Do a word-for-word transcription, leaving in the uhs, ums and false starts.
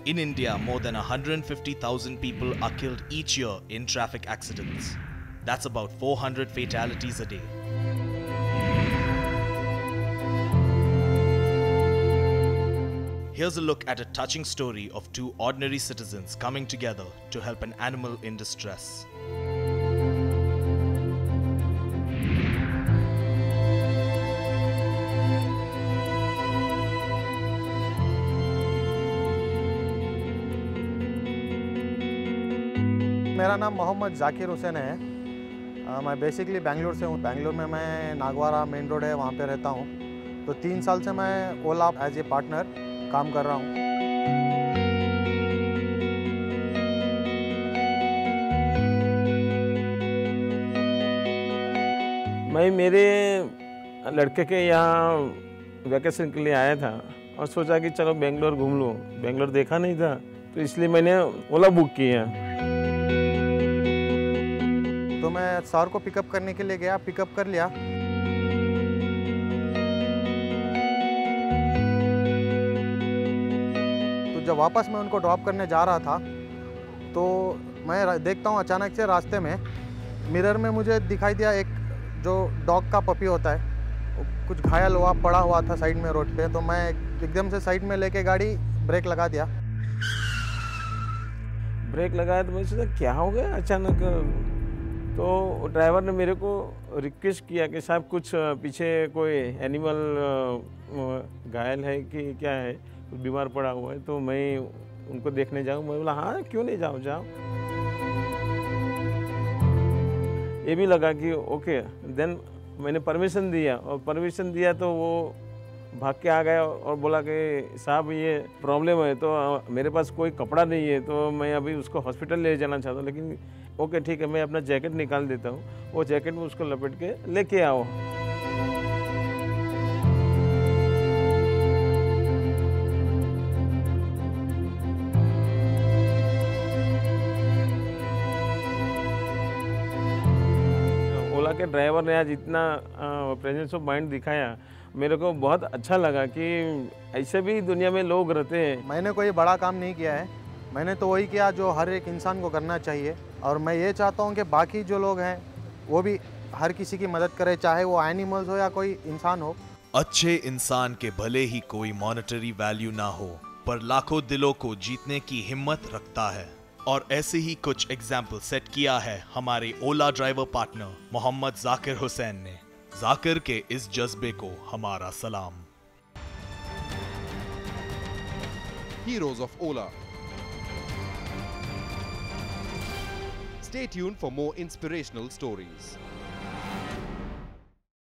In India, more than one hundred fifty thousand people are killed each year in traffic accidents. That's about four hundred fatalities a day. Here's a look at a touching story of two ordinary citizens coming together to help an animal in distress. मेरा नाम मोहम्मद ज़ाकिर हुसैन है। आ, मैं basically Bengaluru से हूँ। बेंगलुरु में मैं Nagawara main road है, वहाँ पे रहता हूँ। तो तीन साल से मैं ओला एज ए पार्टनर काम कर रहा हूँ। मैं मेरे लड़के के यहाँ वैकेशन के लिए आया था और सोचा कि चलो बेंगलोर घूम लूँ। बेंगलोर देखा नहीं था, तो इसलिए मैंने ओला बुक किया। तो मैं सर को पिकअप करने के लिए गया, पिकअप कर लिया। तो जब वापस मैं उनको ड्रॉप करने जा रहा था तो मैं देखता हूँ अचानक से रास्ते में मिरर में मुझे दिखाई दिया एक जो डॉग का पपी होता है, कुछ घायल हुआ पड़ा हुआ था साइड में रोड पे। तो मैं एकदम से साइड में लेके गाड़ी ब्रेक लगा दिया। ब्रेक लगाया तो मैं सोचा क्या हो गया अचानक। तो ड्राइवर ने मेरे को रिक्वेस्ट किया कि साहब कुछ पीछे कोई एनिमल घायल है कि क्या है, कुछ बीमार पड़ा हुआ है, तो मैं उनको देखने जाऊँ। मैं बोला हाँ क्यों नहीं, जाओ जाओ। ये भी लगा कि ओके। देन मैंने परमिशन दिया और परमिशन दिया तो वो भाग के आ गया और बोला कि साहब ये प्रॉब्लम है, तो मेरे पास कोई कपड़ा नहीं है, तो मैं अभी उसको हॉस्पिटल ले जाना चाहता हूँ। लेकिन ओके ठीक है, मैं अपना जैकेट निकाल देता हूँ, वो जैकेट में उसको लपेट के लेके आओ। ओला के ड्राइवर ने आज इतना प्रेजेंस ऑफ माइंड दिखाया, मेरे को बहुत अच्छा लगा कि ऐसे भी दुनिया में लोग रहते हैं। मैंने कोई बड़ा काम नहीं किया है, मैंने तो वही किया जो हर एक इंसान को करना चाहिए। और मैं ये चाहता हूँ कि बाकी जो लोग हैं वो भी हर किसी की मदद करें, चाहे वो एनिमल्स हो या कोई इंसान हो। अच्छे इंसान के भले ही कोई मॉनेटरी वैल्यू ना हो, पर लाखों दिलों को जीतने की हिम्मत रखता है। और ऐसे ही कुछ एग्जाम्पल सेट किया है हमारे Ola driver partner Mohammad Zakir Hussain ने। जाकिर के इस जज्बे को हमारा सलाम। Heroes of Ola. Stay tuned for more inspirational stories.